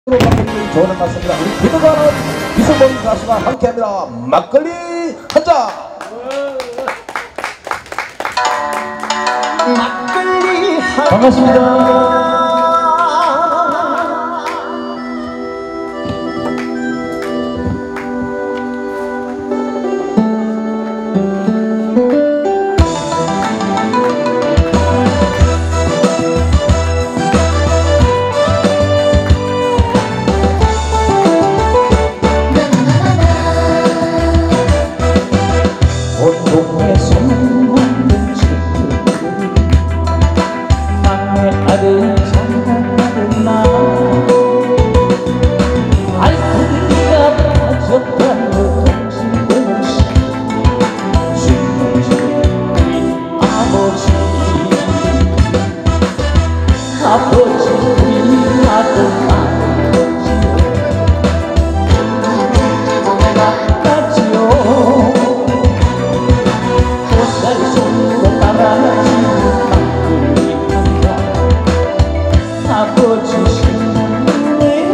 좋은 것 같습니다. 우리 기도가는 이승범 가수가 함께합니다. 막걸리 한 잔. 막걸리 한 반갑습니다. 온동네 소문난 집들 막내 아들 장가가는 날 알코올가 빠졌다는 동지들시 짊어진 우리 아버지 우리 아들 내가 갔지요. 손으로 따라지는 막걸리 한 잔 아버지 신네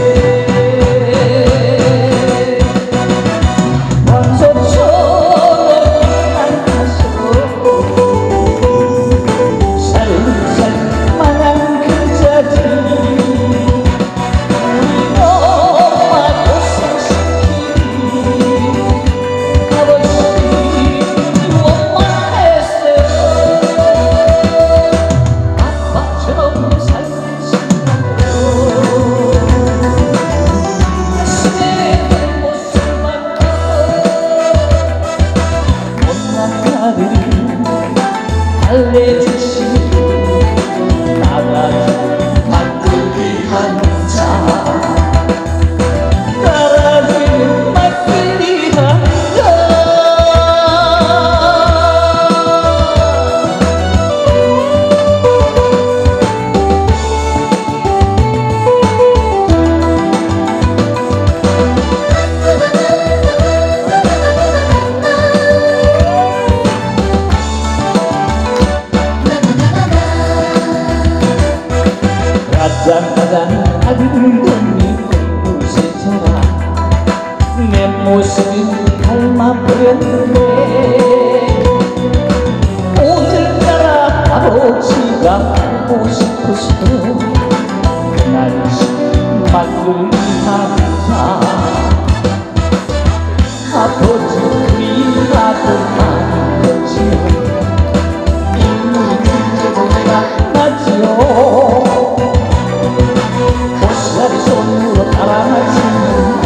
원소처럼 빛나서 살살만한 그 자리 우리 엄마 고생시키니 아버지 알려주시고 나가주 막걸리 한 잔 따라주는 막걸리 한 잔 가장 아름다운 꽃새처럼 내 모습이 닮아버렸네. 오늘따라 아버지가 보고 싶어서 그날씩 막걸리 한 잔 아버지 우리 아들만 컸지요. 인물이 내가 나지요. 손으로 따라주는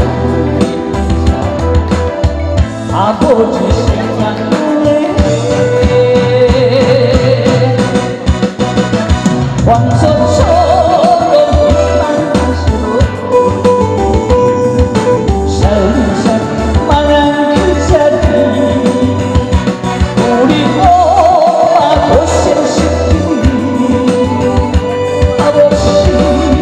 아버지 생각나네. 왕성처럼 빛나시로 살살만한 그 자리 우리 엄마 고생시키니 아버지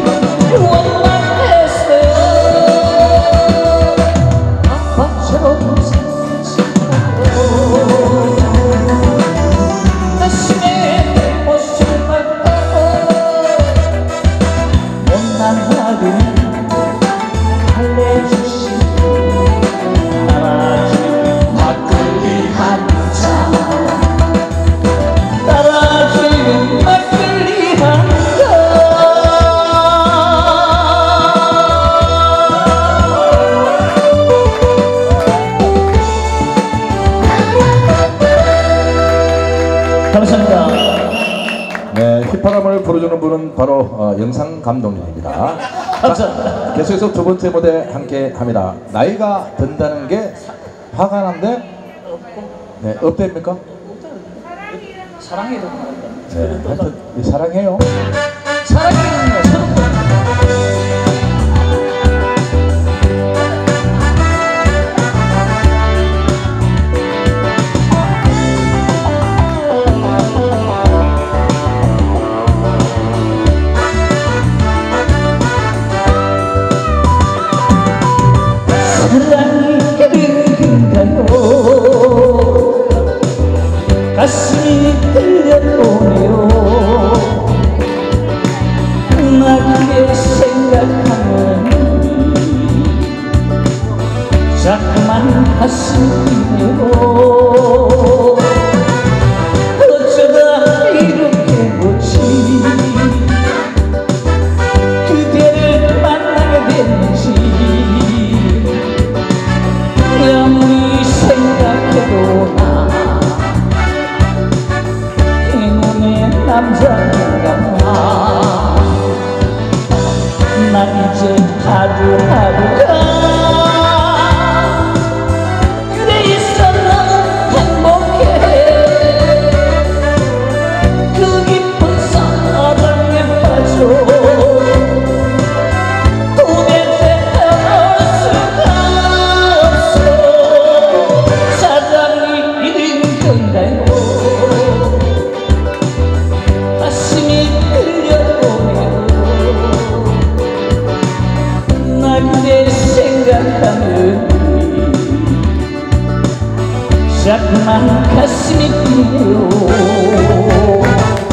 감사합니다. 네, 휘파람을 불어주는 분은 바로 영상 감독님입니다. 감사합니다. 계속해서 두 번째 무대 함께 합니다. 나이가 든다는 게 화가 난데 네, 없답니까? 사랑해도 네, 하여튼 사랑해요. 사랑해요. 사랑이 그런가요? 가슴이 떨려오네요. 자꾸만 가슴이 뛰네요. 어쩌다 이렇게 못지 그대를 만나게 됐는지 아무리 생각해도 나 행운의 남자인가 난 이제 하루하루가 그대 있어 너무 행복해. 그 깊은 사랑에 빠져 도대체 헤어날 수가 없어. 사랑이 이른 건가요? 가슴이 끌려오네요. 나 그대 생각하면 자꾸만 가슴이 뛰네요.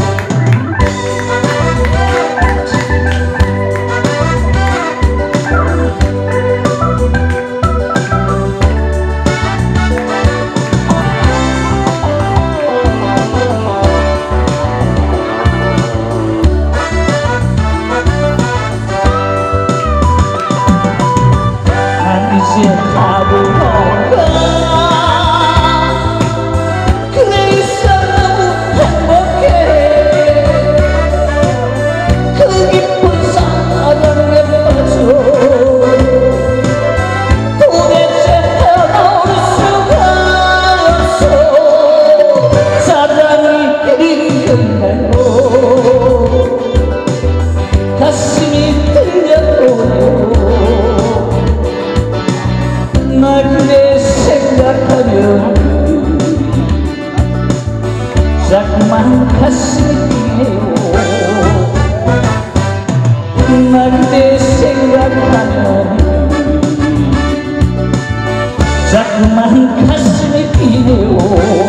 이제 하루하루가 그대 있어 너무 행복해. 그 깊은 사랑에 빠져 도대체 헤어나올 수가 없어. 사랑이 이른 건가요? 가슴이 들려오네요. 나 그대 생각하면 자꾸만 가슴이 뛰네요. 나 그대 생각하면 자꾸만 가슴이 뛰네요.